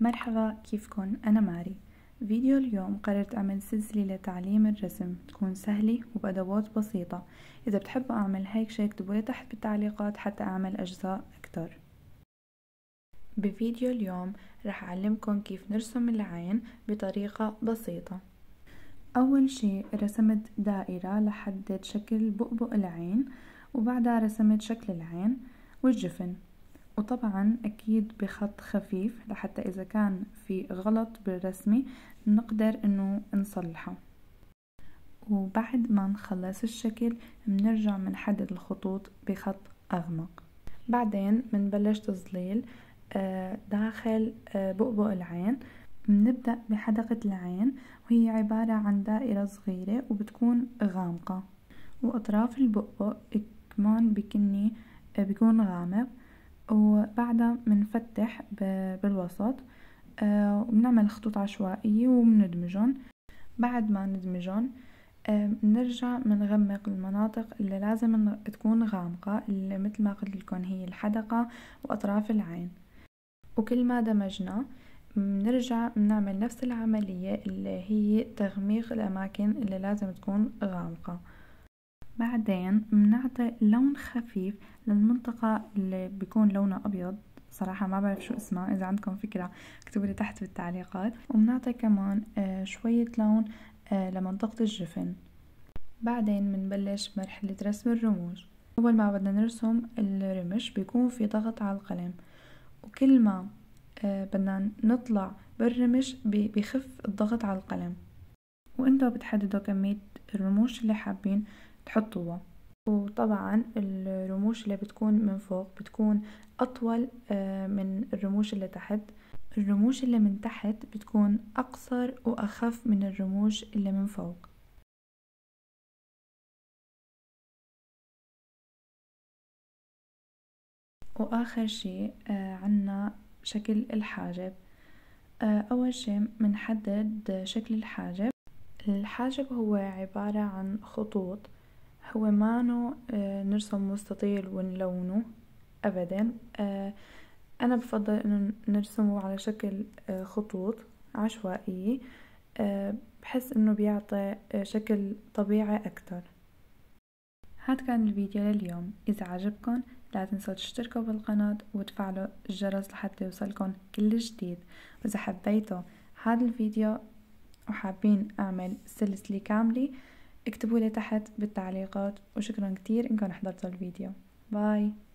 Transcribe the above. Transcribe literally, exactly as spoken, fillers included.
مرحبا، كيفكن؟ أنا ماري. فيديو اليوم قررت أعمل سلسلة لتعليم الرسم تكون سهلة وبأدوات بسيطة. إذا بتحبوا أعمل هيك شي اكتبولي تحت بالتعليقات حتى أعمل أجزاء أكتر. بفيديو اليوم رح أعلمكن كيف نرسم العين بطريقة بسيطة. أول شي رسمت دائرة لحدد شكل بؤبؤ العين، وبعدها رسمت شكل العين والجفن، وطبعا أكيد بخط خفيف لحتى إذا كان في غلط بالرسمة نقدر إنه نصلحه. وبعد ما نخلص الشكل بنرجع منحدد الخطوط بخط أغمق. بعدين بنبلش تظليل داخل بؤبؤ العين. بنبدأ بحدقة العين وهي عبارة عن دائرة صغيرة وبتكون غامقة، وأطراف البؤبؤ كمان بكني بيكون غامق، وبعدها بنفتح بالوسط وبنعمل خطوط عشوائية وبندمجن. بعد ما ندمجن بنرجع بنغمق المناطق اللي لازم تكون غامقة، اللي مثل ما قلت لكم هي الحدقة وأطراف العين. وكل ما دمجنا بنرجع بنعمل نفس العملية اللي هي تغميق الأماكن اللي لازم تكون غامقة. بعدين بنعطي لون خفيف للمنطقة اللي بيكون لونها أبيض، صراحة ما بعرف شو اسمها، إذا عندكم فكرة اكتبولي تحت بالتعليقات. وبنعطي كمان شوية لون لمنطقة الجفن. بعدين بنبلش مرحلة رسم الرموش. أول ما بدنا نرسم الرمش بيكون في ضغط على القلم، وكل ما بدنا نطلع بالرمش بيخف الضغط على القلم، وانتوا بتحددوا كمية الرموش اللي حابين تحطوها. وطبعا الرموش اللي بتكون من فوق بتكون أطول من الرموش اللي تحت. الرموش اللي من تحت بتكون أقصر وأخف من الرموش اللي من فوق. وآخر شي عنا شكل الحاجب. أول شي منحدد شكل الحاجب. الحاجب هو عبارة عن خطوط، هو مانو نرسم مستطيل ونلونه أبدا. أنا بفضل إنه نرسمه على شكل خطوط عشوائية، بحس إنه بيعطي شكل طبيعي أكتر. هاد كان الفيديو لليوم. إذا عجبكن لا تنسوا تشتركوا بالقناة وتفعلوا الجرس لحتى يوصلكن كل جديد. وإذا حبيتوا هذا الفيديو وحابين أعمل سلسلة كاملة اكتبوا لي تحت بالتعليقات. وشكرا كتير إنكم حضرتوا الفيديو. باي.